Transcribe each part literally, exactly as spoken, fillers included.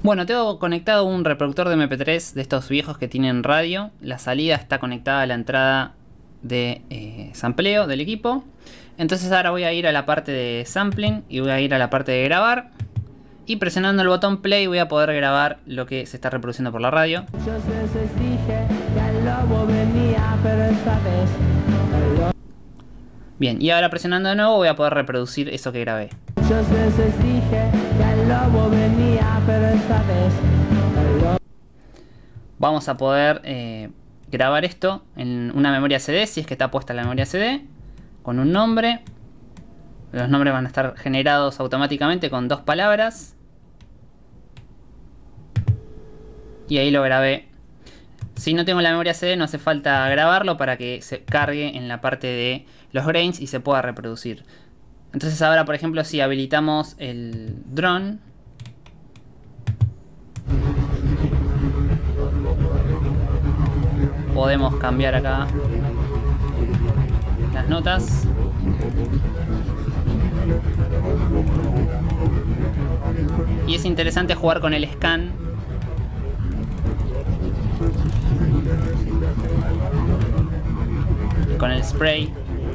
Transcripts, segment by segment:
Bueno, tengo conectado un reproductor de eme pe tres de estos viejos que tienen radio. La salida está conectada a la entrada de eh, sampleo del equipo. Entonces ahora voy a ir a la parte de sampling y voy a ir a la parte de grabar. Y presionando el botón play voy a poder grabar lo que se está reproduciendo por la radio. Muchas veces dije que el lobo venía, pero esta vez el lobo... Bien, y ahora presionando de nuevo voy a poder reproducir eso que grabé. Muchas veces dije que el lobo venía, pero esta vez el lobo... Vamos a poder eh, grabar esto en una memoria ce de, si es que está puesta la memoria ce de, con un nombre. Los nombres van a estar generados automáticamente con dos palabras. Y ahí lo grabé. Si no tengo la memoria ce de no hace falta grabarlo para que se cargue en la parte de los grains y se pueda reproducir. Entonces ahora, por ejemplo, si habilitamos el drone, podemos cambiar acá las notas. Y es interesante jugar con el scan. Con el spray.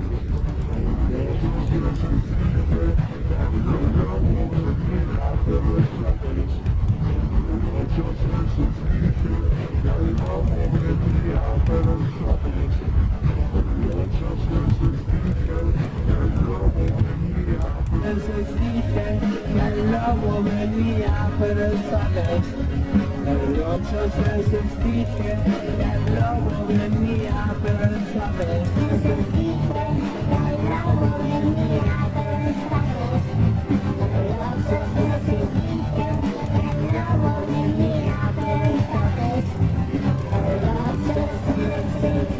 Entonces dije que el lobo venía, pero esta vez muchas veces dije que el lobo venía, pero esta vez Entonces dije que el lobo venía, pero esta vez Muchas veces dije que el lobo venía, pero esta vez Muchas veces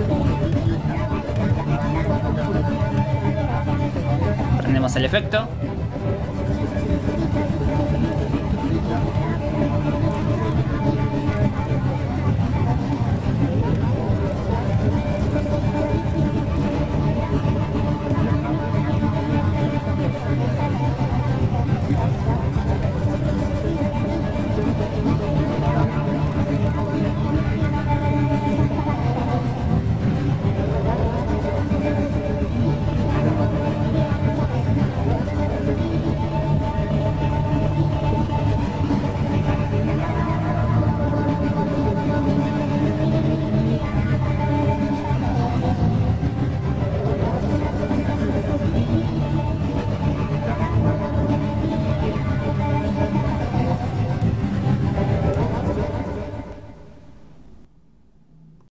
Prendemos el efecto.